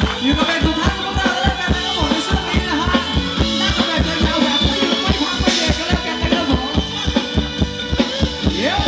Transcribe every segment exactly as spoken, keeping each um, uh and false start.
อยู่กับเป็นสุดท้ายของเราแล้วกันนะครับผมในช่วงนี้นะฮะนั่งกันแบบยาวๆแบบไม่หยุดไม่พักไม่เบรกกันแล้วกันนะครับผมเดี๋ยว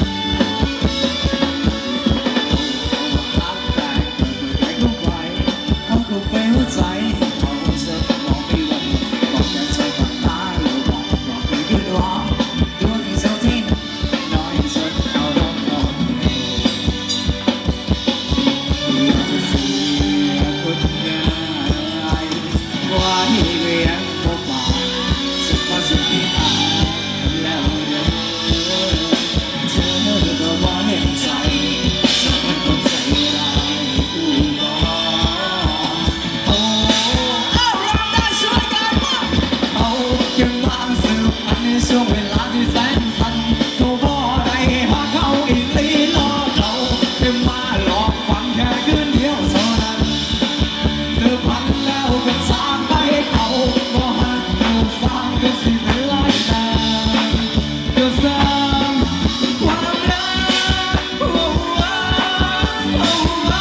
ช่วงเวลาที่แสนสั้นเขาบ่ได้หาเขาอีกลีลอเขาแค่มาหลอกฟังแค่คืนเดียวเท่านั้นเธอพันแล้วก็สร้างไปเขาบ่หักเธอฟังก็สิเป็นไรแต่ก็สร้างความรักโอ้โอ้โอ้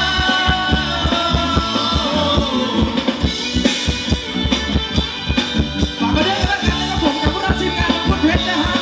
ฝากไปด้วยแล้วกันนะครับผมกับพวกเราทีมงานเพชรนะฮะ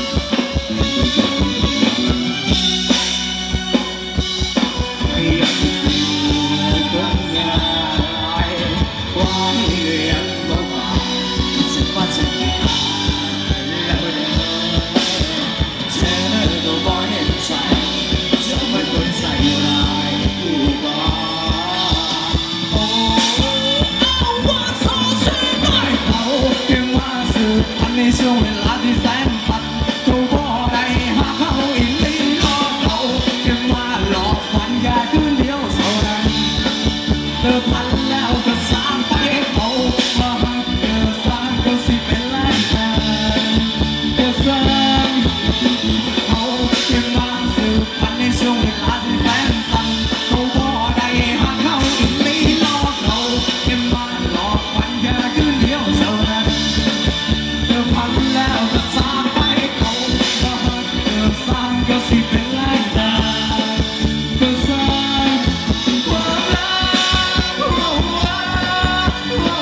ในช่วงเวลาที่แสนสั้นเขาบ่ได้หาเขาอีกลีลอเขาแค่มาหลอกฝันแค่คืนเดียวเท่านั้นเธอพันแล้วก็สร้างไปเขาว่าหักเธอสร้างก็สิเป็นไรแต่เธอสร้างเขาแค่มาสืบพันในช่วงเวลาที่แสนสั้นเขาบ่ได้หาเขาอีกลีลอเขาแค่มาหลอกฝันแค่คืนเดียวเท่านั้นพันแล้วก็สร้างไปเขาว่าหักเธอสร้างก็สิเป็นไรแต่ก็สร้างความรักโอ้โอ้โอ้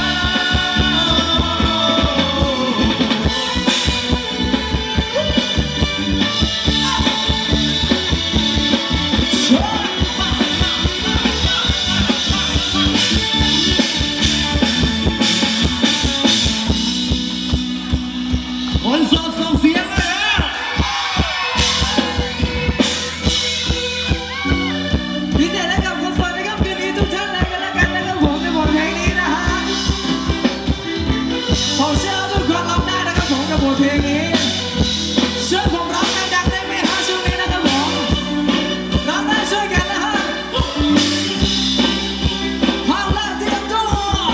คนโสดส่งเสียงเลยนะยินดีและกับคนโสดนะครับคืนนี้ทุกท่านเลยกันแล้วกันนะครับผมในบทเพลงนี้นะฮะผมเชื่อทุกคนร้องได้นะครับผมกับบทเพลงนี้ช่วยผมร้องดังๆได้ไหมฮะช่วงนี้นะครับผมร้องได้ช่วยกันนะฮะพร้อมแล้วเตรียมตัว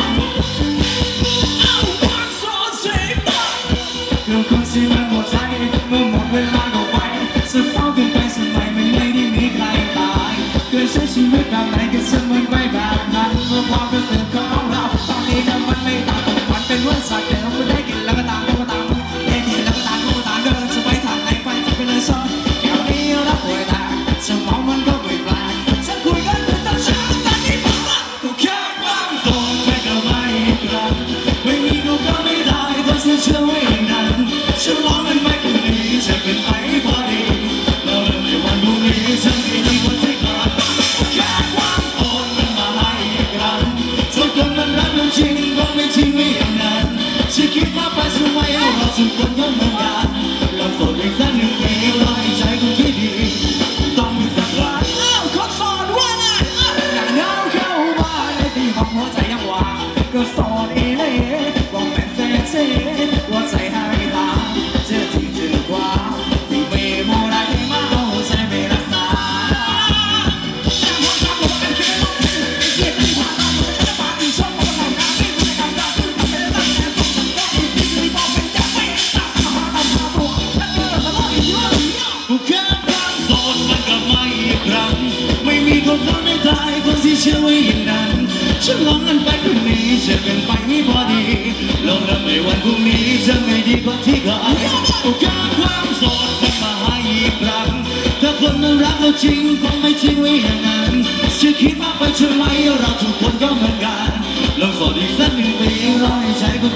เอาวันโสดเสียงดังเรื่องคนที่มันหมดใจเมื่อหมดเวลาก็ไปสุดเศร้าเกินไปสมัยมันไม่ได้มีใครตายเคยใช้ชีวิตแบบไหนก็ฉันเหมือนไปแบบนั้นเมื่อความรู้สึกของเราตอนนี้ก็มันไม่ต่างกันมันเป็นวันสัตว์แต่เราไม่ได้กินแล้วก็ตามก็ตามได้กินแล้วก็ตามก็ตามเดินจะไปทางไหนไปจะไปเลยซ้อนแก้วนี้เราป่วยตาสมองมันก็ไม่แปลกฉันคุยกันตั้งเช้าตอนนี้บอกว่าก็แค่ความโสดแค่ก็ไม่กลับไม่มีก็ก็ไม่ได้ก็เชื่อเชื่อไว้อย่างนั้นฉันร้องมันไม่คืนนี้จะเป็นไปพอดีเราเริ่มในวันพรุ่งนี้ฉันไม่ดีกว่าที่ก่อนแค่ความโสดมันมาให้อีกครั้งทุกคนมันรักเราจริงก็ไม่ทิ้งไว้อย่างนั้นฉันคิดว่าไปทำไมเราทุกคนก็เหมือนกันเราโสดอีกสักหนึ่งปีรอให้ใจคนที่ดีต้องมีสักวันอ้าวคนโสดว่าไงอย่าเงาเข้ามาในที่ห้องหัวใจยังว่างก็โสดเอเล่บอกเป็นเซ่เซ่ว่าใจให้ตาเจอที่เจอกว่าที่ไม่โมได้มาเอาใจไม่รักษาแต่ว่าถ้าผมเป็นแค่ต้องเป็นเสียที่ผ่านมาผมจะมาอีกช่องของเราหน้าไม่รู้จะทำได้ทำไม่ได้ตั้งแต่ต้องต้องต้องอีกที่จะบอกเป็นจะไม่ตามมาตามมาตัวฉันเจอตลอดอีกเยอะกูแค่ความโสดมันกลับมาอีกครั้งไม่มีคนทำได้ได้คนที่เชื่อไว้อย่างนั้นฉันลองกันไปคืนนี้จะเป็นไปไม่พอดีลองแล้วไม่วันพรุ่งนี้จะไม่ดีกว่าที่ก่อนกูแค่ความโสดมันมาให้อีกครั้งถ้าคนมันรักเราจริงคงไม่ทิ้งไว้อย่างนั้นจะคิดมากไปทำไมเราทุกคนก็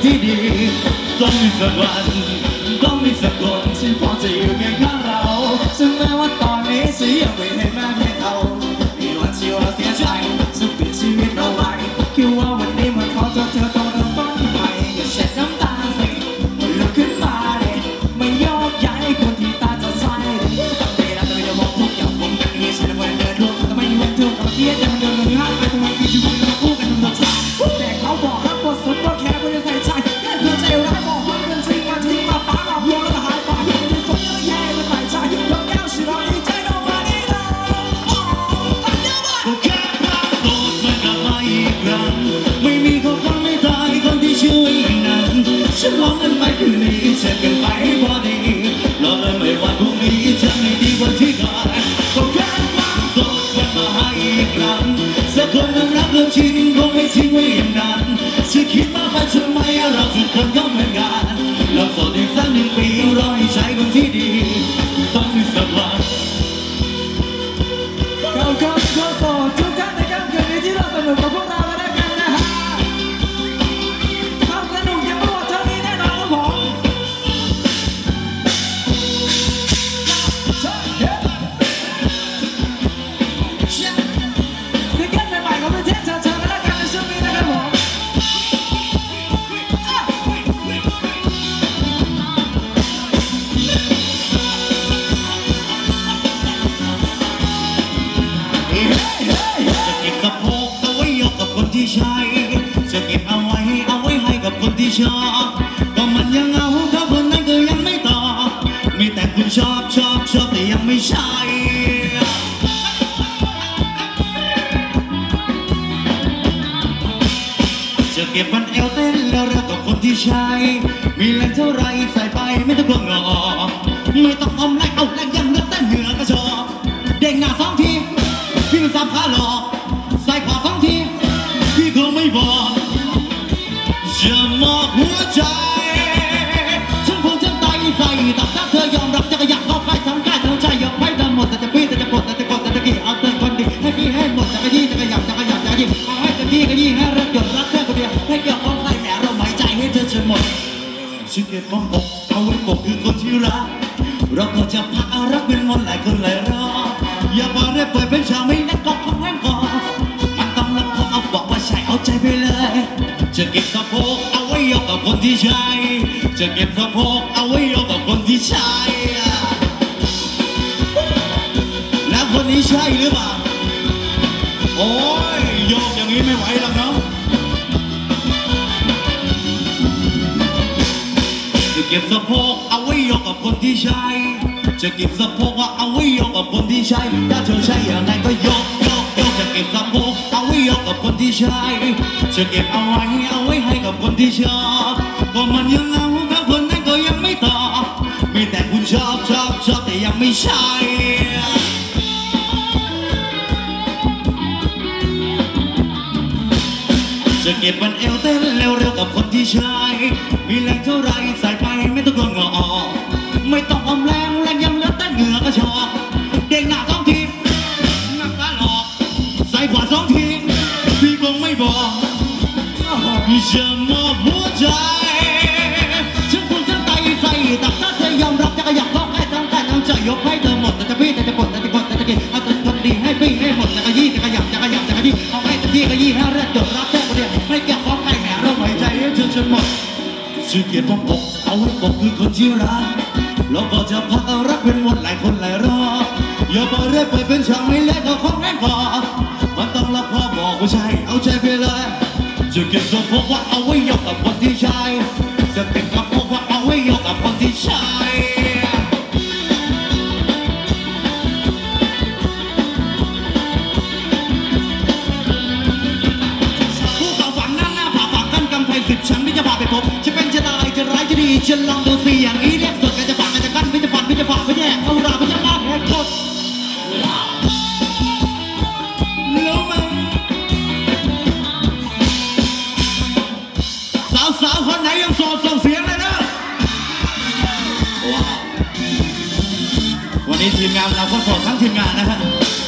ที่ดีต้องมีสักวันต้องมีสักคนที่พอจะอยู่เคียงข้างเราซึ่งแม้ว่าตอนนี้ฉันยังไม่เห็นแม้เพียงเขามีวันที่เราเสียใจสุดเปลี่ยนชีวิตเราไปคิดว่าวันนี้มันขอเจอเธอต้องเริ่มต้นใหม่อย่าเช็ดน้ำตาสิลุกขึ้นมาเลยไม่ยอมย้ายคนที่ตาจะใส่ตั้งใจแล้วจะไม่ได้บอกทุกอย่างผมกันนี้ฉันไม่เดินดูทำไมอยู่เป็นทุกข์เทียจะมันเดินเดินห้างไปทำไมคือชีวิตเราคู่กันทั้งหมดแต่เขาบอกรักบทสุดก็แค่ไม่ได้ใส่ใจแค่เธอใจร้ายบอกว่าเงินทิ้งมาทิ้งมาป้าหลอกลวงแล้วหายไปเป็นคนเยอะแยะเลยใส่ใจยกแก้วสิเราดีใจโนมาดีนะก็แค่ความโสดมันกลับมาอีกครั้งไม่มีเขาฟังไม่ตายคนที่ช่วยนั้นฉันร้องกันไปคืนนี้เช็ดกันไปพอดีรอเลยไม่ว่าพรุ่งนี้จะไม่ดีกว่าที่ก่อนก็แค่ความโสดมันมาให้อีกครั้งสักคนนั้นรักเรื่องจริงคงไม่ทิ้งไว้อย่างนั้นฉันคิดมาไปทำไมเราทุกคนก็เหมือนกันเราโสดอีกสักหนึ่งปีรอให้ใช้คนที่ดีต้องมีสักวันเขาก็ก็โสดทุกท่านในค่ำคืนนี้ที่เราสนุกกับพวกเราแล้วกันนะฮะความสนุกยังไม่หมดเท่านี้แน่นอนครับผมซิงเกิลใหม่ๆของประเทศเชิญๆกันแล้วกันในช่วงนี้นะครับผมจะเก็บสะโพกเอาไว้ยกกับคนที่ใช่จะเก็บเอาไว้เอาไว้ให้กับคนที่ชอบก็มันยังเอาเขาคนนั้นก็ยังไม่ตอบมีแต่คุณชอบชอบชอบแต่ยังไม่ใช่จะเก็บมันเอวเต้นแล้วรักกับคนที่ใช่มีแรงเท่าไรใส่ไปไม่ต้องกลัวงอไม่ต้องอมแรงเอาแรงยังเลือกเต้นเหนือกระชอบเด้งหน้าสองทีพี่มันซ้ำขาหลอกใส่ขวาสองทีพี่คงไม่บอกจะมอบหัวใจฉันคงจะตายใส่ตับถ้าเธอยอมรับจะขยับเข้าใกล้ทำใกล้ทำใจยอมให้เธอหมดแต่จะพี่แต่จะปวดแต่จะกดแต่จะกี่เอาเธอคนดีให้พี่ให้หมดจะกระยี่จะขยับจะขยับจะยิ่งเอาให้เต็มที่กระยี่ให้รักหยดรักเธอคนเดียวให้เกี่ยวข้องใครแหมเราหมายใจให้เธอจนหมดฉันเก็บความอกเอาไว้ปกคือคนที่รักเราก็จะพักเอารักเป็นมนต์หลายคนหลายรอบอย่าบอกได้เปิดเป็นชาวไม่นักก็ของแห้งคอมันต้องรับพอเอาบอกว่าใช่เอาใจไปเลยจะเก็บสะโพกเอาไว้ยกกับคนที่ใช่จะเก็บสะโพกเอาไว้ยกกับคนที่ใช่แล้วคนนี้ใช่หรือเปล่าโอ้ยโยกอย่างนี้ไม่ไหวหรอกเนาะจะเก็บสะโพกเอาไว้ยกกับคนที่ใช่จะเก็บสะโพกว่าเอาไว้ยกกับคนที่ใช่ถ้าเธอใช่อย่างไรก็ยกยกยกจะเก็บสะโพกเอาไว้ยกกับคนที่ใช่จะเก็บเอาไว้เอาไว้ให้กับคนที่ชอบก็มันยังเอากับคนนั้นก็ยังไม่ตอบมีแต่คุณชอบชอบชอบแต่ยังไม่ใช่จะเก็บมันเอวเต้นเร็วๆกับคนที่ใช่มีแรงเท่าไรใส่ไปไม่ต้องกลัวงอไม่ต้องอมแรงแรงยังเหลือแต่เหงื่อก็ชอบเด้งหน้าสองทีนั่งตาหลอกใส่ขวาสองทีพี่คงไม่บอกจะมอบหัวใจฉันคงจะไต่ใส่ตับถ้าเธอยอมรับจะขยับเข้าใกล้ทำใกล้ทำใจยกให้เธอหมดแต่จะพี่แต่จะปวดแต่จะกดแต่จะกินเอาเธอคนดีให้พี่ให้หมดแต่ก็ยี่แต่ขยับจะขยับจะขยี้เอาให้เต็มที่ก็ยี่ให้เลือดหยดรักแท้คนเดียวไม่เกี่ยวข้องใครแหมเราหายใจให้เธอจนหมดชื่อเกียรติปกเอาไว้ปกคือคนที่รักเราก็จะพักเอารักเป็นวันหลายคนหลายรอบอย่าบอกเรื่อยไปเป็นช่างไม่เล็กเอาของแห้งคอมันต้องรับพอบอกว่าใช่เอาใจไปเลยจะเก็บสะโพกว่าเอาไว้ยกกับคนที่ใช่จะเก็บสะโพกว่าเอาไว้ยกกับคนที่ใช่ผู้เขาฝังนั่งหน้าผ่าฝังกันกำแพงสิบชั้นไม่จะพาไปพบจะเป็นจะตายจะร้ายจะดีจะลองดูสิอย่างนี้เรียกสดกันจะฝังกันจะกั้นไม่จะฝันไม่จะฝังไม่แยกเอาราไม่จะลากแหกกดสาวคนไหนยังโสดส่งเสียงเลยนะว้าววันนี้ทีมงานเราก็โสดทั้งทีมงานนะฮะ